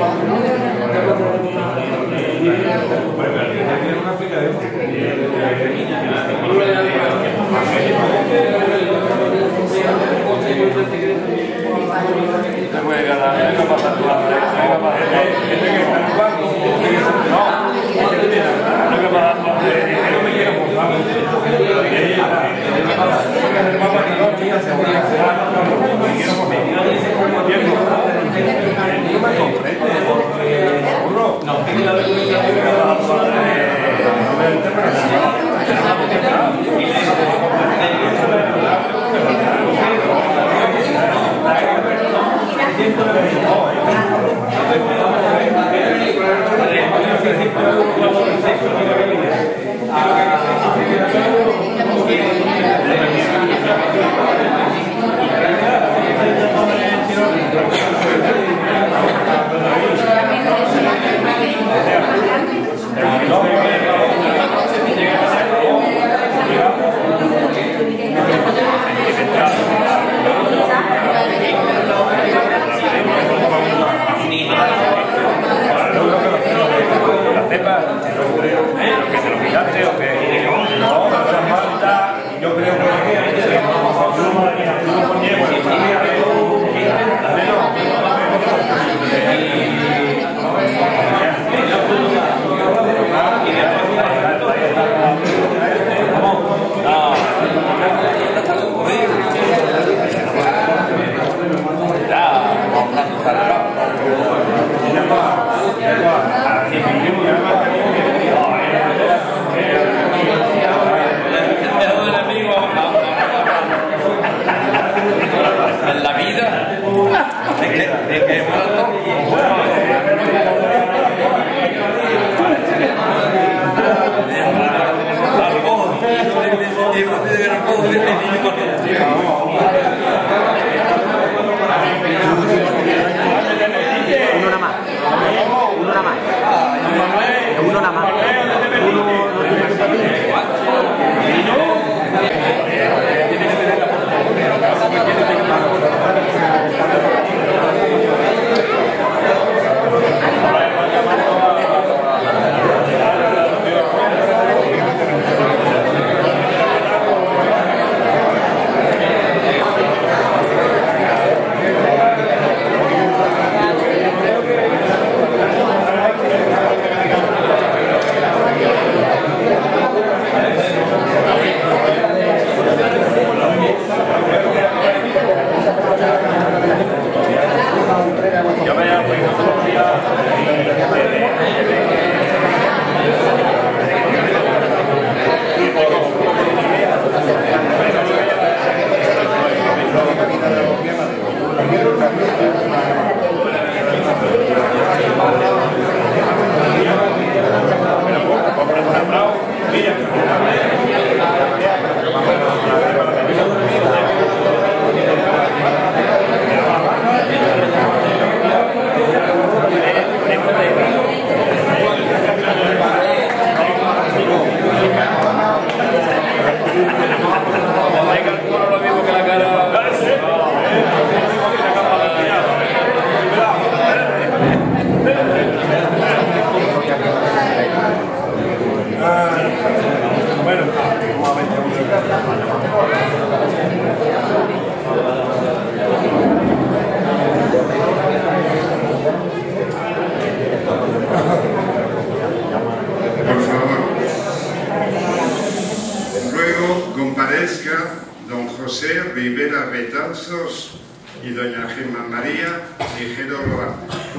y doña Germán María Ligero Rodán.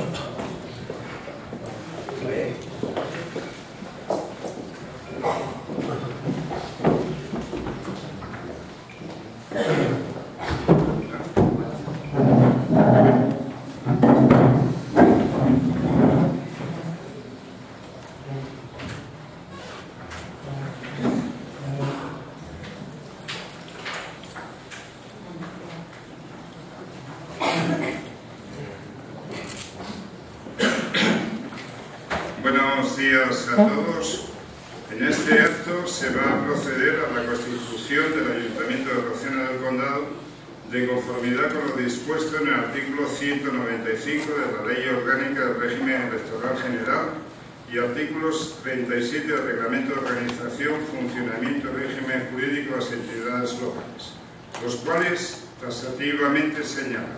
Buenos días a todos. En este acto se va a proceder a la constitución del Ayuntamiento de Rociana del Condado de conformidad con lo dispuesto en el artículo 195 de la Ley Orgánica del Régimen Electoral General y artículos 37 del Reglamento de Organización, Funcionamiento y Régimen Jurídico de las entidades locales, los cuales taxativamente señalan: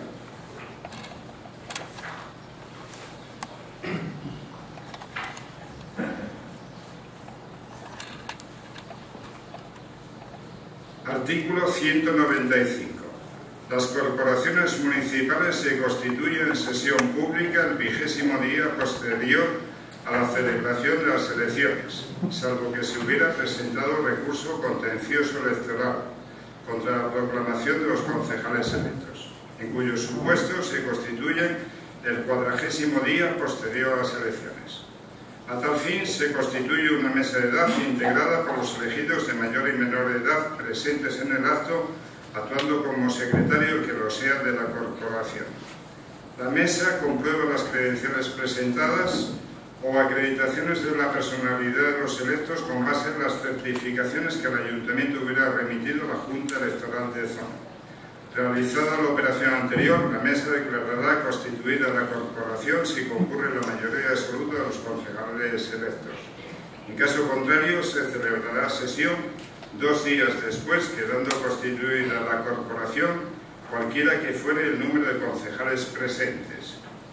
artículo 195. Las corporaciones municipales se constituyen en sesión pública el 20º día posterior a la celebración de las elecciones, salvo que se hubiera presentado recurso contencioso electoral contra la proclamación de los concejales electos, en cuyos supuestos se constituyen el 40º día posterior a las elecciones. A tal fin, se constituye una mesa de edad integrada por los elegidos de mayor y menor edad presentes en el acto, actuando como secretario que lo sea de la corporación. La mesa comprueba las credenciales presentadas o acreditaciones de la personalidad de los electos con base en las certificaciones que el Ayuntamiento hubiera remitido a la Junta Electoral de Zona. Realizada la operación anterior, la mesa declarará constituida la corporación si concurre la mayoría absoluta de los concejales electos. En caso contrario, se celebrará sesión 2 días después, quedando constituida la corporación, cualquiera que fuere el número de concejales presentes.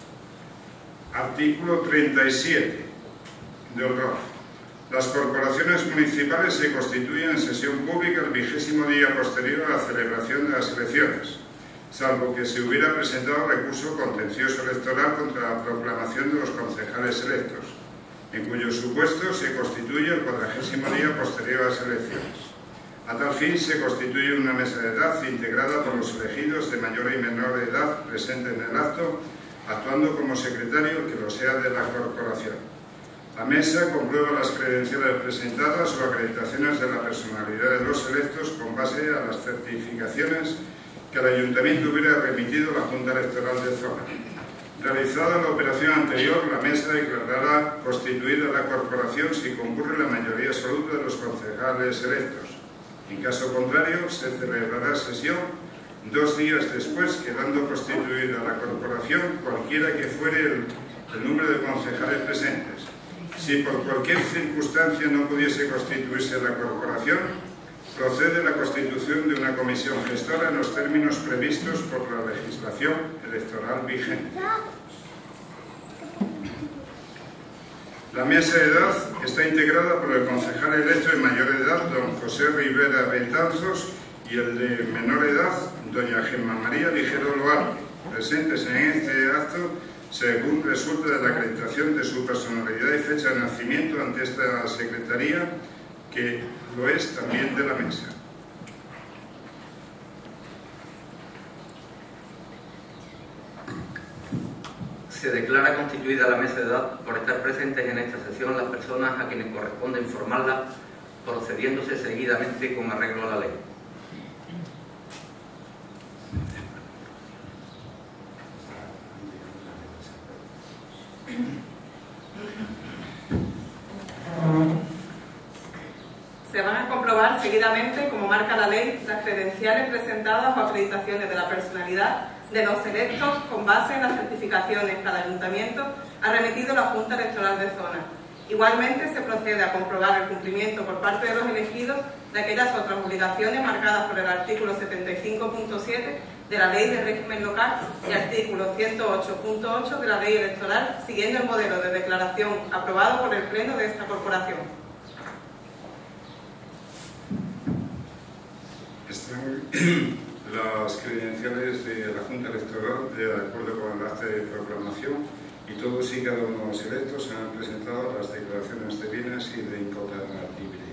Artículo 37 del ROF. Las corporaciones municipales se constituyen en sesión pública el 20º día posterior a la celebración de las elecciones, salvo que se hubiera presentado recurso contencioso electoral contra la proclamación de los concejales electos, en cuyos supuestos se constituye el 40º día posterior a las elecciones. A tal fin, se constituye una mesa de edad integrada por los elegidos de mayor y menor edad presente en el acto, actuando como secretario que lo sea de la corporación. La mesa comprueba las credenciales presentadas o acreditaciones de la personalidad de los electos con base a las certificaciones que el Ayuntamiento hubiera remitido a la Junta Electoral de Zona. Realizada la operación anterior, la mesa declarará constituida la corporación si concurre la mayoría absoluta de los concejales electos. En caso contrario, se celebrará sesión 2 días después, quedando constituida la corporación, cualquiera que fuere el número de concejales presentes. Si por cualquier circunstancia no pudiese constituirse la corporación, procede la constitución de una comisión gestora en los términos previstos por la legislación electoral vigente. La mesa de edad está integrada por el concejal electo de mayor edad, don José Rivera Betanzos, y el de menor edad, doña Gemma María Ligero Loarte, presentes en este acto según resulta de la acreditación de su personalidad y fecha de nacimiento ante esta Secretaría, que lo es también de la mesa. Se declara constituida la mesa de edad por estar presentes en esta sesión las personas a quienes corresponde informarla, procediéndose seguidamente con arreglo a la ley. Se van a comprobar seguidamente, como marca la ley, las credenciales presentadas o acreditaciones de la personalidad de los electos con base en las certificaciones que el Ayuntamiento ha remitido a la Junta Electoral de Zona. Igualmente, se procede a comprobar el cumplimiento por parte de los elegidos de aquellas otras obligaciones marcadas por el artículo 75.7 de la Ley de Régimen Local y artículo 108.8 de la Ley Electoral, siguiendo el modelo de declaración aprobado por el Pleno de esta corporación. Están las credenciales de la Junta Electoral de acuerdo con el acta de proclamación, y todos y cada uno de los electos han presentado las declaraciones de bienes y de incompatibilidad.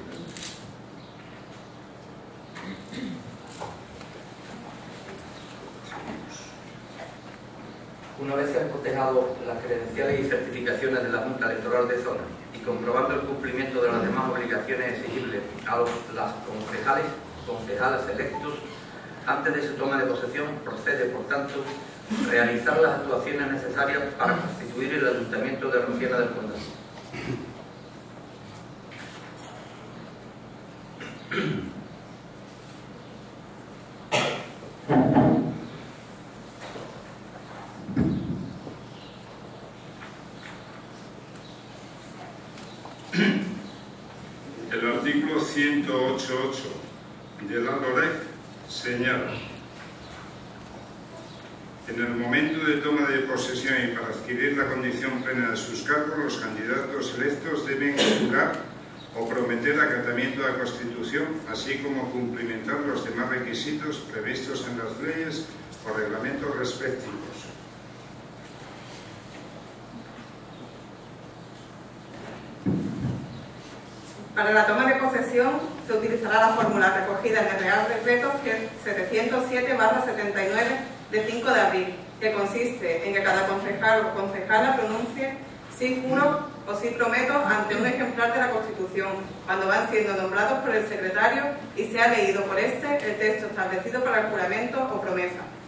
Una vez se han cotejado las credenciales y certificaciones de la Junta Electoral de Zona y comprobando el cumplimiento de las demás obligaciones exigibles a las concejales electos, antes de su toma de posesión, procede, por tanto, realizar las actuaciones necesarias para constituir el Ayuntamiento de Rociana del Condado. El artículo 108.8 de la LOREC señala: en el momento de toma de posesión y para adquirir la condición plena de sus cargos, los candidatos electos deben jurar o prometer acatamiento a la Constitución, así como cumplimentar los demás requisitos previstos en las leyes o reglamentos respectivos. Para la toma de posesión se utilizará la fórmula recogida en el Real Decreto 707/79 de 5 de abril, que consiste en que cada concejal o concejala pronuncie sí juro o sí prometo ante un ejemplar de la Constitución, cuando van siendo nombrados por el secretario y sea leído por este el texto establecido para el juramento o promesa.